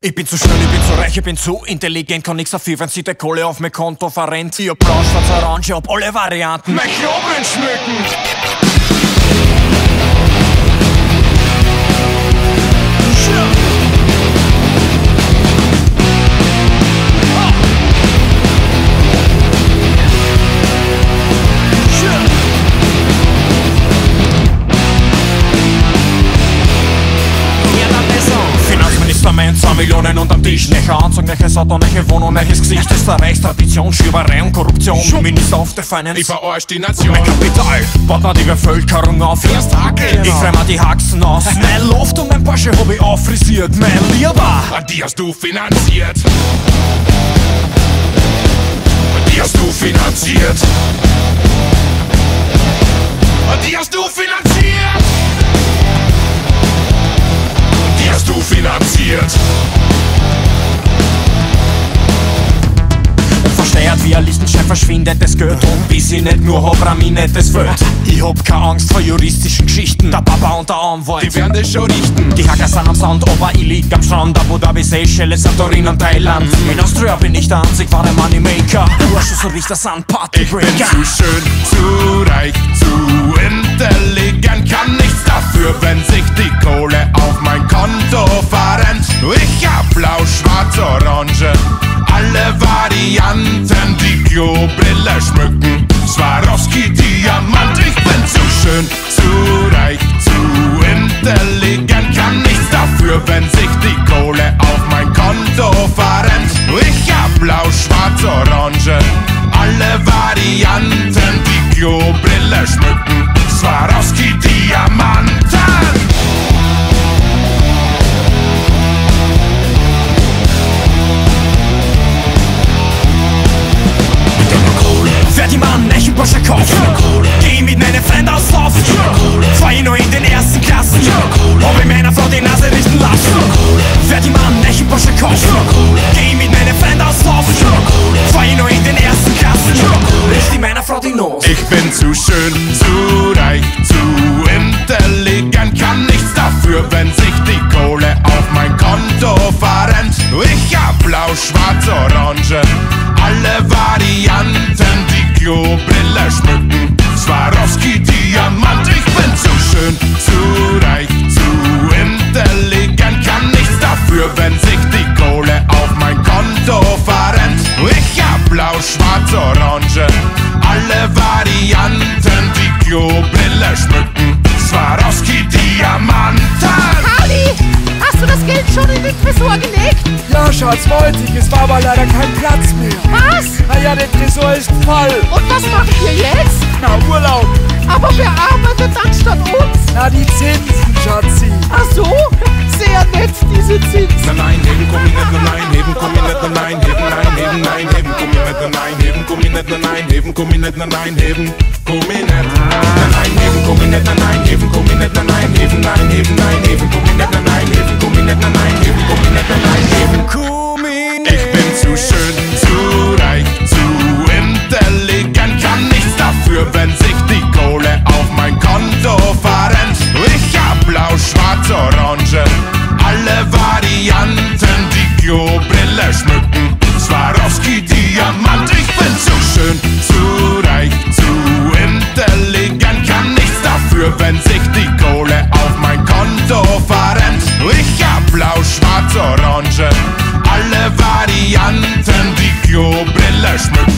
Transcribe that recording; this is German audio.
Ich bin zu schnell, ich bin zu reich, ich bin zu intelligent, kann nix dafür, wenn sich der Kohle auf mein Konto verrennt. Ich hab blau, schwarz, orange, ich hab alle Varianten. Mein Knoblauch schmücken! Finanzminister, 2 Millionen unterm Tisch. Necher Anzug, neches Auto, neche Wohnung, neches Gesicht. Österreichs-Tradition, Schieberei und Korruption. Minister of the Finance, ich verarscht die Nation. Mein Kapital baut mir die Bevölkerung auf. Erst Hackel, ich freu mir die Haxen aus. Mein Loft und mein Porsche hab ich auffrisiert. Mein Lieber, die hast du finanziert. Die hast du finanziert. Die hast du finanziert. Die hast du finanziert. Versteuert wie ein Lichtenstein verschwindendes Geld. Und bis ich nicht nur hab, ram ich nicht das Welt. Ich hab keine Angst vor juristischen Geschichten. Der Papa und der Anwalt, die werden das schon richten. Die Hacker sind am Sound, aber ich lieg am Strand. Abu Dhabi, Seychelles, Santorin und Thailand. In Austria bin ich der einzig wahre Moneymaker. Du hast schon so richtig an Partybreaker. Ich bin zu schön, zu reich, zu intelligent. Kann nichts dafür, wenn sich die Kohle auf mein Konto verrennt. Ich hab blau, schwarz, orange, alle Varianten, die Klobrille schmücken. Swarovski, Diamant, ich bin zu schön, zu reich, zu intelligent. Kann nichts dafür, wenn sich die Kohle auf mein Konto verrennt. Ich hab blau, schwarz, orange, alle Varianten, die Klobrille schmücken. Swarovski, Diamanten. Werd ich mir einen neuen Porsche kaufen, geh mit meinen Freunden auslaufen, fahr ich noch in den ersten Klassen, hab ich meiner Frau die Nase richten lassen. Werd ich mir einen neuen Porsche kaufen, geh mit meinen Freunden auslaufen, fahr ich noch in den ersten Klassen, richt ich meiner Frau die Nase. Ich bin zu schön, zu reich, zu intelligent, kann nichts dafür, wenn sich die Kohle auf mein Konto verrennt. Ich hab blau, schwarz, orange, alle Varianten, die Klobrille schmücken. Swarovski, Diamant, ich bin zu schön, zu reich, zu intelligent, kann nichts dafür, wenn sich die Kohle auf mein Konto verrennt. Ich hab blau, schwarz, orange, alle Varianten, die Klobrille schmücken. Swarovski, Diamanten. Harley, hast du das Geld schon in den Tresor gelegt? Ja, Schatz, wollte ich, es war aber leider kein Platz mehr. Was? Naja, der Tresor ist voll. Und was macht ihr jetzt? Na, Urlaub. Aber wer arbeitet dann statt uns? Na, die Zinsen, Schatzi. Ach so, sehr nett, diese Zinsen. Nein, heben, komm ich nicht, nein, heben, komm ich nicht, nein, heben, nein, heben, nein, heben, komm ich nicht, nein, heben, komm ich nicht, nein, heben, komm ich nicht, nein, heben, komm ich nicht, nein, heben, komm ich nicht, nein, heben, komm ich nicht, nein, heben, nein, heben, nein, heben, komm ich nicht, nein, heben, komm ich nicht, nein, heben, komm ich nicht, nein, heben, komm ich nicht. Ich bin zu schön, zu reich, zu intelligent, kann nichts dafür, wenn sich die Kohle auf mein Konto verrennt. Ich hab blau, schwarz, orange, alle Varianten, die Klobrille schmücken. Swarovski, Diamant, ich bin zu schön, zu reich, zu intelligent, kann nichts dafür, wenn sich die Kohle auf mein Konto verrennt. Ich hab blau, schwarz, orange, alle Varianten, die Klobrille schmücken.